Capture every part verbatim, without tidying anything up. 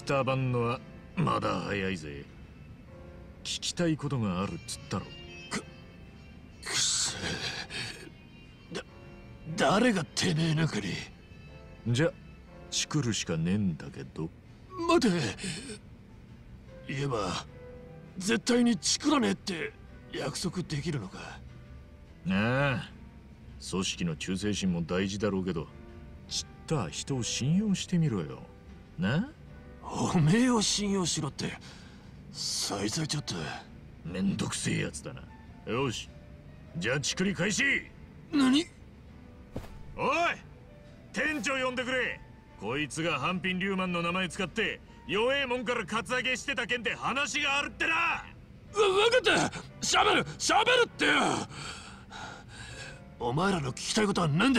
たばんのはまだ早いぜ。聞きたいことがあるっつったろ。 く、くせえ。だ、誰がてめえなんかに。 じゃ、チクるしかねえんだけど。 待て。言えば、絶対にチクらねえって約束できるのか。 ああ、組織の忠誠心も大事だろうけど、ちった人を信用してみろよ。な？ おめえを信用しろって、そいつはちょっと。 めんどくせえやつだな。よし、じゃあチクり開始。 何？ おい、店長呼んでくれ。こいつがハンピン・リューマンの名前使って弱えもんからカツアゲしてた件で話があるってな。 わ、分かった。しゃべるしゃべるってよ。お前らの聞きたいことは何だ。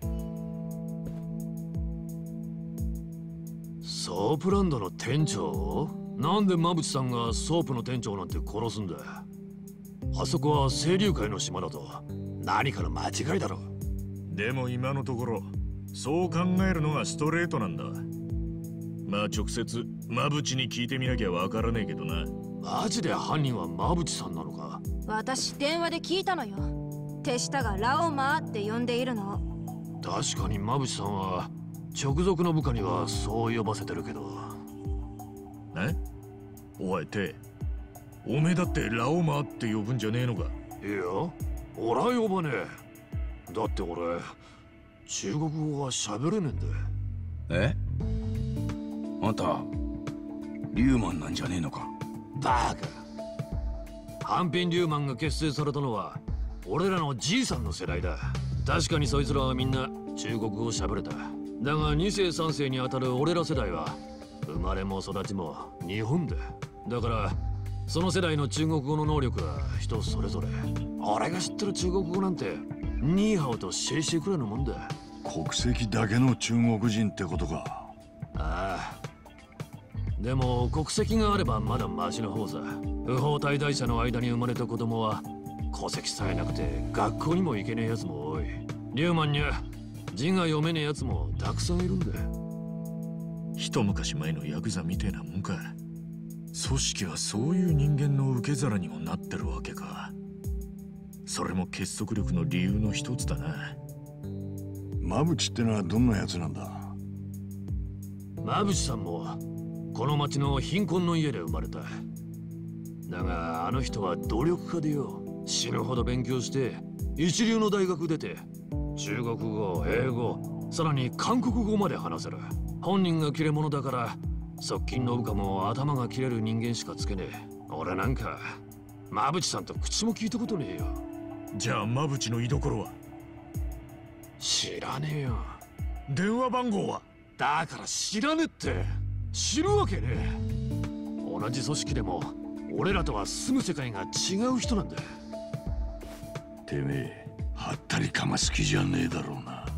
ソープランドの店長？なんで馬淵さんがソープの店長なんて殺すんだ。あそこは清流会の島だと。何かの間違いだろ。 でも今のところそう考えるのがストレートなんだ。まあ直接馬淵に聞いてみなきゃわからねえけどな。 マジで犯人は馬淵さんなのか？ 私電話で聞いたのよ。手下がラオマーって呼んでいるの。 確かに馬淵さんは直属の部下にはそう呼ばせてるけど。 え？おい手、おめえだってラオマーって呼ぶんじゃねえのか？ いや、俺は呼ばねえ。だって俺中国語は喋れねえんだ。 え？あんたリューマンなんじゃねえのか？ バカ。ハンピン・リューマンが結成されたのは俺らのじいさんの世代だ。確かにそいつらはみんな中国語を喋れた。だがに世さん世にあたる俺ら世代は生まれも育ちも日本だ。だからその世代の中国語の能力は人それぞれ。俺が知ってる中国語なんてニーハオとシェイシェイくらいのもんだ。 国籍だけの中国人ってことか。 ああ。でも国籍があればまだマシな方さ。不法滞在者の間に生まれた子供は戸籍さえなくて学校にも行けねえやつも多い。リューマンには字が読めねえやつもたくさんいるんだ。 一昔前のヤクザみてえなもんか。組織はそういう人間の受け皿にもなってるわけか。それも結束力の理由の一つだな。 馬淵ってのはどんなやつなんだ？ 馬淵さんもこの町の貧困の家で生まれた。だがあの人は努力家でよ。死ぬほど勉強して一流の大学出て中国語、英語、さらに韓国語まで話せる。本人が切れ者だから側近の部下も頭が切れる人間しかつけねえ。俺なんか馬淵さんと口も聞いたことねえよ。 じゃあ馬淵の居所は？ 知らねえよ。 電話番号は？ だから知らねえって。知るわけねえ。同じ組織でも俺らとは住む世界が違う人なんだ。 てめえはったりかます気じゃねえだろうな。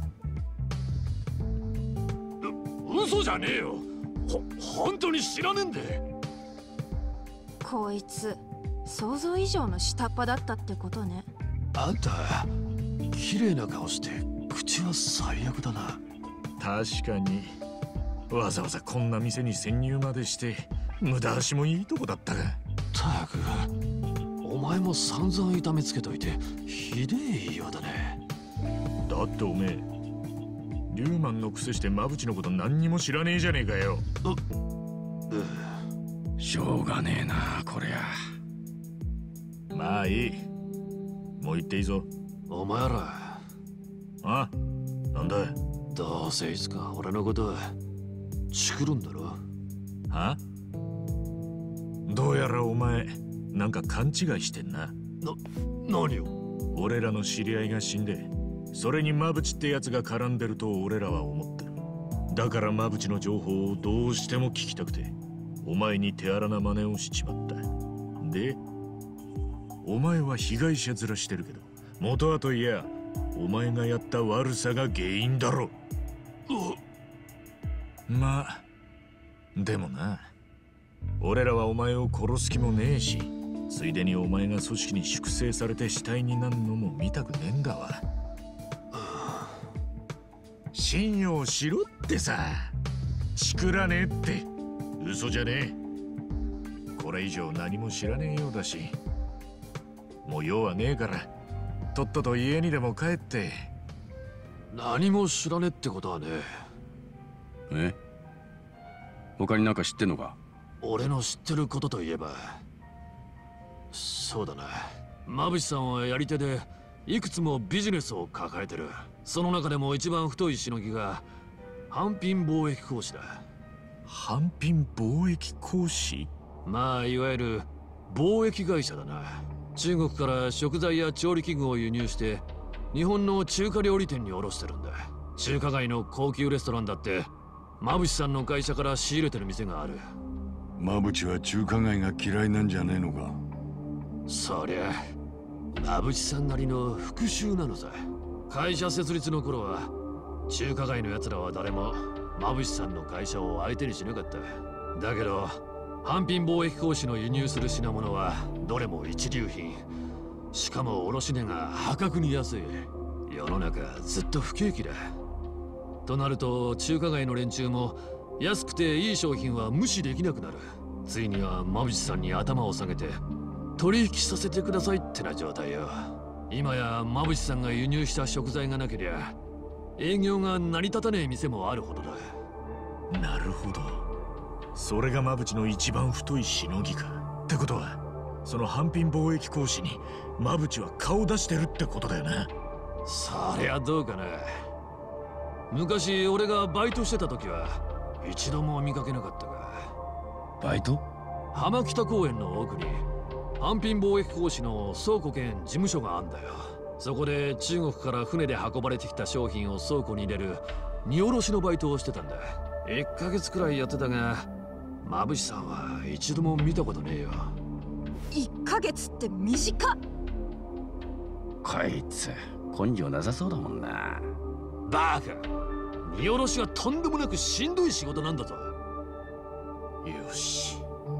う嘘じゃねえよ。ほ本当に知らねえんで。 こいつ想像以上の下っ端だったってことね。 あんた綺麗な顔して口は最悪だな。 確かにわざわざこんな店に潜入までして無駄足もいいとこだったが。 たくお前も散々痛めつけといてひでえ言いようだね。 だっておめえリューマンのくせして馬淵のこと何にも知らねえじゃねえかよ。 うしょうがねえなこりゃ。 まあいい、もう言っていいぞ。 お前ら。 あ、なんだ。 どうせいつか俺のことチクるんだろ。 は？どうやらお前なんか勘違いしてんな。 な、何を？ 俺らの知り合いが死んでそれに馬淵ってやつが絡んでると俺らは思ってる。だから馬淵の情報をどうしても聞きたくてお前に手荒な真似をしちまった。でお前は被害者面してるけど元はといやお前がやった悪さが原因だろ。まあでもな、俺らはお前を殺す気もねえし、ついでにお前が組織に粛清されて死体になるのも見たくねえんだわ。信用しろってさ。チクらねえって嘘じゃねえ。これ以上何も知らねえようだし、もう用はねえからとっとと家にでも帰って。 何も知らねえってことはね。 え？他になんか知ってんのか？ 俺の知ってることといえば、そうだな、馬淵さんはやり手でいくつもビジネスを抱えてる。その中でも一番太いしのぎが販品貿易公司だ。 販品貿易公司？ まあいわゆる貿易会社だな。中国から食材や調理器具を輸入して日本の中華料理店に卸してるんだ。中華街の高級レストランだって馬淵さんの会社から仕入れてる店がある。 馬淵は中華街が嫌いなんじゃねえのか？ そりゃ馬淵さんなりの復讐なのさ。会社設立の頃は中華街の奴らは誰も馬淵さんの会社を相手にしなかった。だけど販品貿易公司の輸入する品物はどれも一流品。しかも卸値が破格に安い。世の中ずっと不景気だ。となると中華街の連中も安くていい商品は無視できなくなる。ついには馬淵さんに頭を下げて取引させてくださいってな状態よ。今や馬淵さんが輸入した食材がなけりゃ営業が成り立たねえ店もあるほどだ。 なるほど、それが馬淵の一番太いしのぎか。ってことはその販品貿易公司に馬淵は顔出してるってことだよな。 そりゃどうかな。昔俺がバイトしてた時は一度も見かけなかったが。 バイト？ 浜北公園の奥に販品貿易公司の倉庫兼事務所があんだよ。そこで中国から船で運ばれてきた商品を倉庫に入れる荷下ろしのバイトをしてたんだ。いっかげつくらいやってたが馬淵さんは一度も見たことねえよ。 いっかげつって短っ。 こいつ根性なさそうだもんな。 バカ、荷下ろしはとんでもなくしんどい仕事なんだぞ。 よし、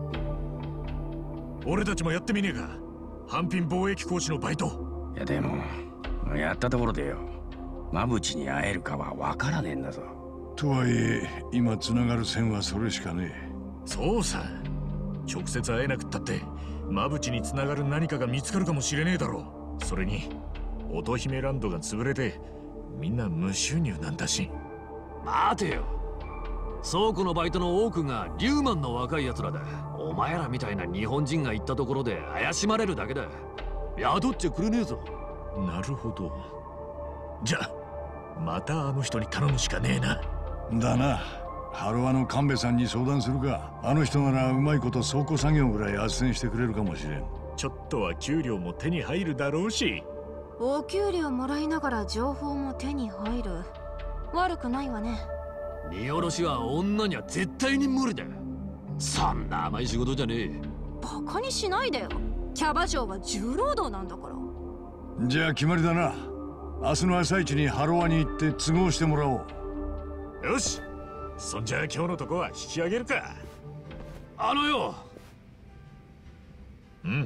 俺たちもやってみねえか、販品貿易公司のバイト。 いやでもやったところでよ、馬淵に会えるかは分からねえんだぞ。 とはいえ今つながる線はそれしかねえ。 そうさ、直接会えなくったって馬淵につながる何かが見つかるかもしれねえだろう。それに乙姫ランドが潰れてみんな無収入なんだし。 待てよ、倉庫のバイトの多くがリューマンの若い奴らだ。お前らみたいな日本人が行ったところで怪しまれるだけだ。雇っちゃくれねえぞ。 なるほど、じゃあまたあの人に頼むしかねえな。 だな、ハロワの神戸さんに相談するか。あの人ならうまいこと倉庫作業ぐらい斡旋してくれるかもしれん。 ちょっとは給料も手に入るだろうし。 お給料もらいながら情報も手に入る。悪くないわね。 荷下ろしは女には絶対に無理だ。そんな甘い仕事じゃねえ。 バカにしないでよ。キャバ嬢は重労働なんだから。 じゃあ決まりだな。明日の朝一にハロワに行って都合してもらおう。 よし、そんじゃあ今日のとこは引き上げるか。 あのよ。 うん。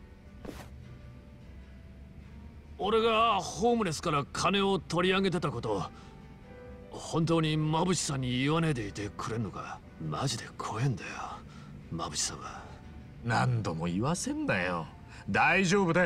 俺がホームレスから金を取り上げてたこと、本当に馬淵さんに言わねえでいてくれんのか。マジで怖えんだよ、馬淵さんは。 何度も言わせんなよ。大丈夫だ。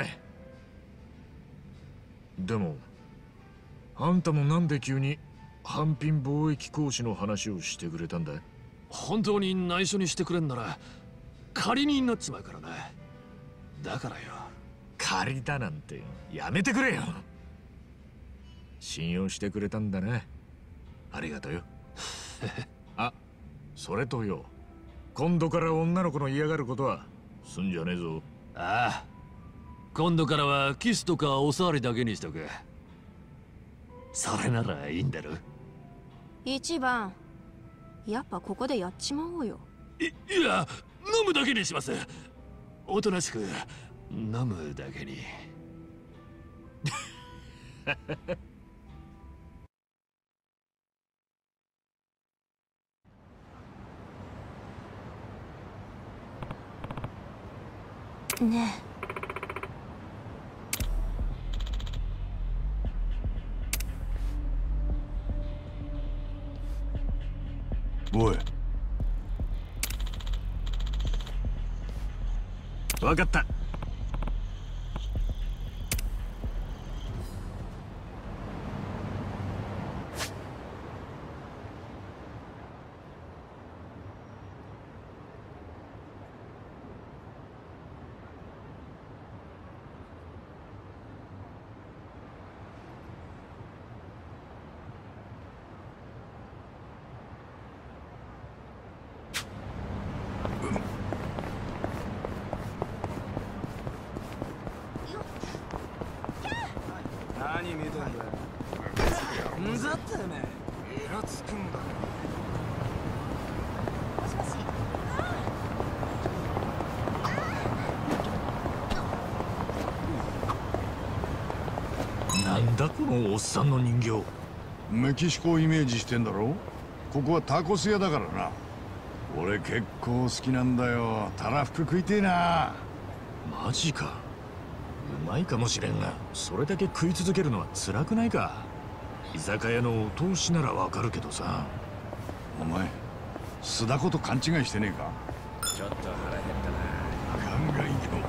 でもあんたもなんで急に販品貿易公司の話をしてくれたんだ？ 本当に内緒にしてくれんなら仮になっちまうからな。だからよ。 借りたなんてやめてくれよ。信用してくれたんだな。ありがとうよ。あ、それとよ、今度から女の子の嫌がることはすんじゃねえぞ。 ああ、今度からはキスとかおさわりだけにしとく。それならいいんだろ。 一番、やっぱここでやっちまおうよ。 い、いや、飲むだけにします。おとなしく飲むだけに。 ねおい、 分かった。 何見てんだよ。んざってね。イラつくんだ。 もしもし。 なんだこのおっさんの人形。 メキシコをイメージしてんだろ。ここはタコス屋だからな。俺結構好きなんだよ。たらふく食いてえな。 マジか。うまいかもしれんが、それだけ食い続けるのは辛くないか。居酒屋のお通しならわかるけどさ。 お前須田こと勘違いしてねえか。 ちょっと腹減ったな。 ガンガン行けろ。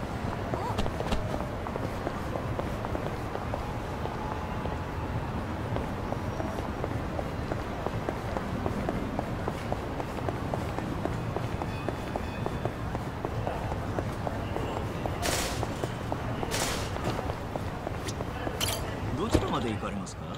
どちらまで行かれますか？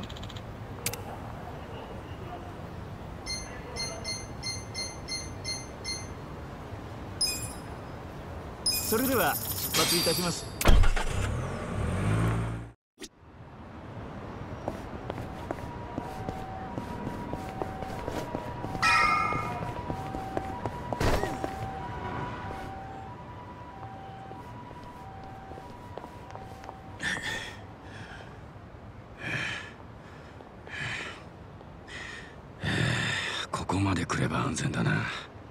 それでは出発いたします。 ここまで来れば安全だな。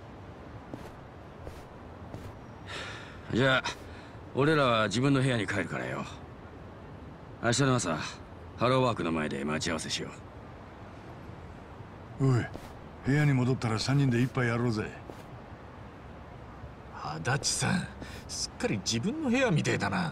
じゃあ俺らは自分の部屋に帰るからよ。明日の朝ハローワークの前で待ち合わせしよおい、部屋に戻ったらさんにんで一杯やろうぜ。 足立さん、すっかり自分の部屋みてえだな。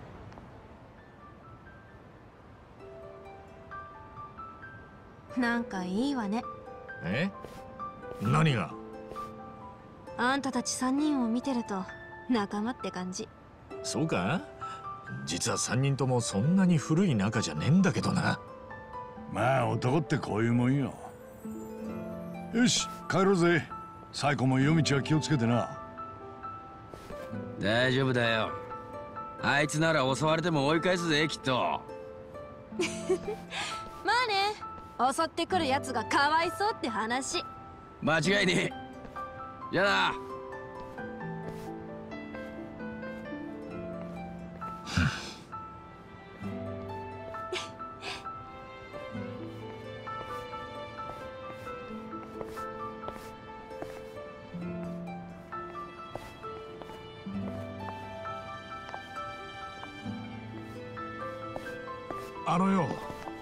なんかいいわね。 え？何が？ あんたたちさんにんを見てると仲間って感じ。 そうか？実はさんにんともそんなに古い仲じゃねえんだけどな。 まあ男ってこういうもんよ。よし帰ろうぜ。サイコも夜道は気をつけてな。 う。大丈夫だよ。あいつなら襲われても追い返すぜきっと。 まあね、襲ってくるやつがかわいそうって話。 間違いねえ。じゃあな。 あのよ。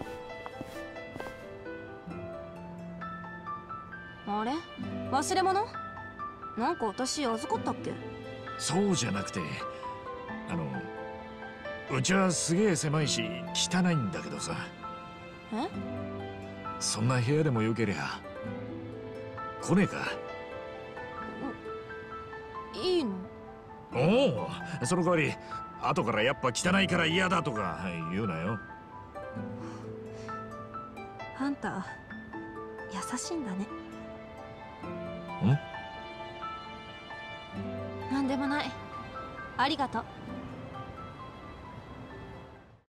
あれ？忘れ物？なんか私預かったっけ？ そうじゃなくて、あのうちはすげえ狭いし汚いんだけどさ。 え？ そんな部屋でもよけりゃ来ねえか？ いいの？ おお、その代わり後からやっぱ汚いから嫌だとか言うなよ。 あんた優しいんだね。 ん？ なんでもない。ありがとう。